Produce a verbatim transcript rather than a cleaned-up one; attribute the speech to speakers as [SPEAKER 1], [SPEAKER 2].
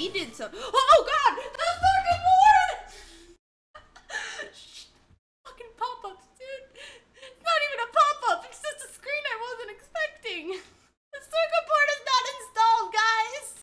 [SPEAKER 1] he did so. Oh god! The fucking board! Fucking pop-ups, dude.